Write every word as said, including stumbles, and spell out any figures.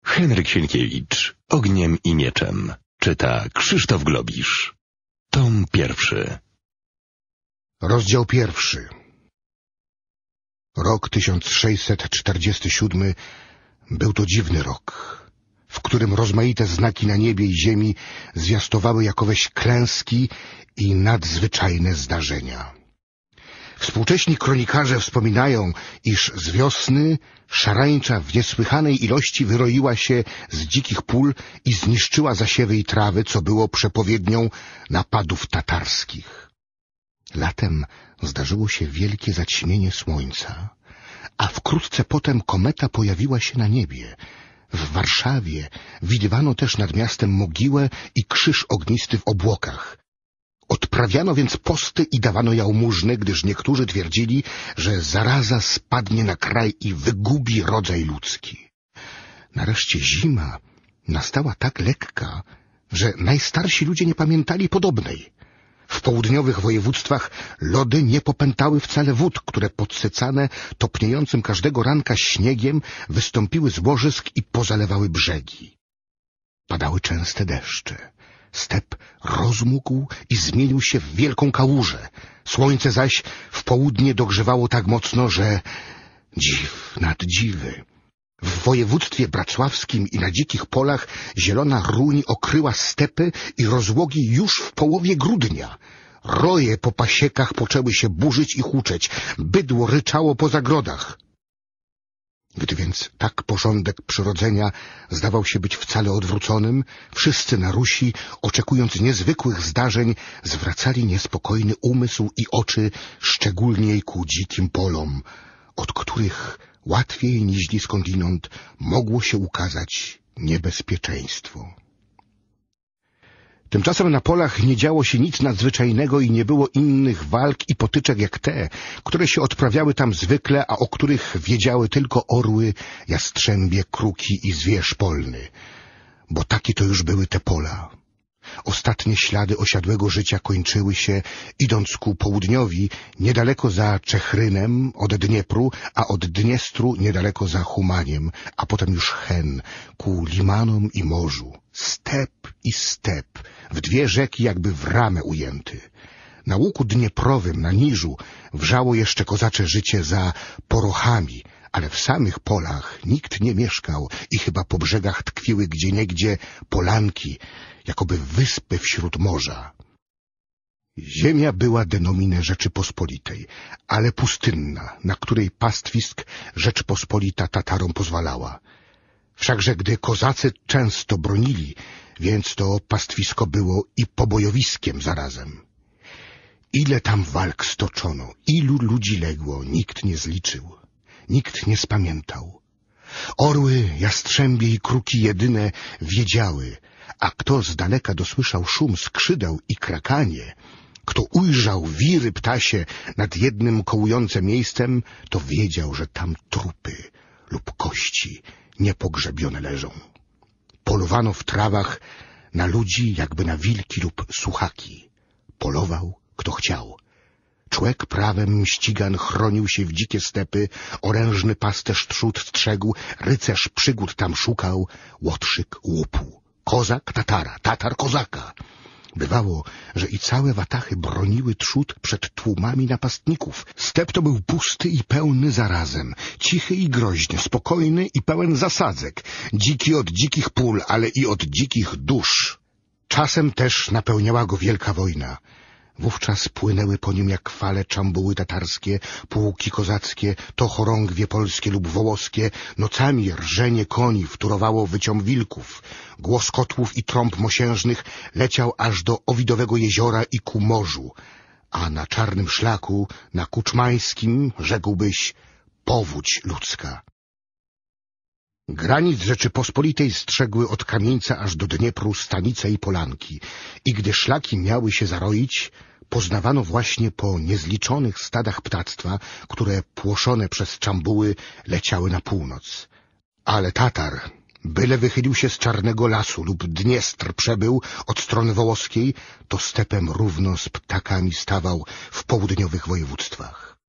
Henryk Sienkiewicz, Ogniem i mieczem. Czyta Krzysztof Globisz. Tom pierwszy. Rozdział pierwszy. Rok tysiąc sześćset czterdziesty siódmy był to dziwny rok, w którym rozmaite znaki na niebie i ziemi zwiastowały jakoweś klęski i nadzwyczajne zdarzenia. Współcześni kronikarze wspominają, iż z wiosny szarańcza w niesłychanej ilości wyroiła się z dzikich pól i zniszczyła zasiewy i trawy, co było przepowiednią napadów tatarskich. Latem zdarzyło się wielkie zaćmienie słońca, a wkrótce potem kometa pojawiła się na niebie. W Warszawie widywano też nad miastem mogiłę i krzyż ognisty w obłokach. Odprawiano więc posty i dawano jałmużny, gdyż niektórzy twierdzili, że zaraza spadnie na kraj i wygubi rodzaj ludzki. Nareszcie zima nastała tak lekka, że najstarsi ludzie nie pamiętali podobnej. W południowych województwach lody nie popętały wcale wód, które podsycane topniejącym każdego ranka śniegiem wystąpiły z łożysk i pozalewały brzegi. Padały częste deszcze. Step rozmógł i zmienił się w wielką kałużę. Słońce zaś w południe dogrzewało tak mocno, że dziw nad dziwy. W województwie bracławskim i na dzikich polach zielona ruń okryła stepy i rozłogi już w połowie grudnia. Roje po pasiekach poczęły się burzyć i huczeć, bydło ryczało po zagrodach. Gdy więc tak porządek przyrodzenia zdawał się być wcale odwróconym, wszyscy na Rusi, oczekując niezwykłych zdarzeń, zwracali niespokojny umysł i oczy szczególnie ku dzikim polom, od których łatwiej niźli skądinąd mogło się ukazać niebezpieczeństwo. Tymczasem na polach nie działo się nic nadzwyczajnego i nie było innych walk i potyczek jak te, które się odprawiały tam zwykle, a o których wiedziały tylko orły, jastrzębie, kruki i zwierz polny. Bo takie to już były te pola. Ostatnie ślady osiadłego życia kończyły się, idąc ku południowi, niedaleko za Czechrynem od Dniepru, a od Dniestru niedaleko za Humaniem, a potem już Hen, ku limanom i morzu. Step i step, w dwie rzeki jakby w ramę ujęty. Na łuku dnieprowym, na Niżu, wrzało jeszcze kozacze życie za Porochami, ale w samych polach nikt nie mieszkał i chyba po brzegach tkwiły gdzieniegdzie polanki, jakoby wyspy wśród morza. Ziemia była de nomine Rzeczypospolitej, ale pustynna, na której pastwisk Rzeczpospolita Tatarom pozwalała. Wszakże gdy kozacy często bronili, więc to pastwisko było i pobojowiskiem zarazem. Ile tam walk stoczono, ilu ludzi legło, nikt nie zliczył, nikt nie spamiętał. Orły, jastrzębie i kruki jedyne wiedziały, a kto z daleka dosłyszał szum skrzydeł i krakanie, kto ujrzał wiry ptasie nad jednym kołującym miejscem, to wiedział, że tam trupy lub kości niepogrzebione leżą. Polowano w trawach na ludzi jakby na wilki lub suchaki. Polował kto chciał. Człek prawem ścigan chronił się w dzikie stepy, orężny pasterz trzód strzegł, rycerz przygód tam szukał, łotrzyk łupu. Kozak tatara, tatar kozaka. Bywało, że i całe watachy broniły trzód przed tłumami napastników. Step to był pusty i pełny zarazem, cichy i groźny, spokojny i pełen zasadzek, dziki od dzikich pól, ale i od dzikich dusz. Czasem też napełniała go wielka wojna. Wówczas płynęły po nim jak fale czambuły tatarskie, pułki kozackie, to chorągwie polskie lub wołoskie, nocami rżenie koni wtórowało wyciom wilków. Głos kotłów i trąb mosiężnych leciał aż do Owidowego jeziora i ku morzu, a na czarnym szlaku, na Kuczmańskim, rzekłbyś, powódź ludzka. Granic Rzeczypospolitej strzegły od Kamieńca aż do Dniepru stanice i polanki i gdy szlaki miały się zaroić, poznawano właśnie po niezliczonych stadach ptactwa, które płoszone przez czambuły leciały na północ. Ale Tatar, byle wychylił się z Czarnego Lasu lub Dniestr przebył od strony wołoskiej, to stepem równo z ptakami stawał w południowych województwach.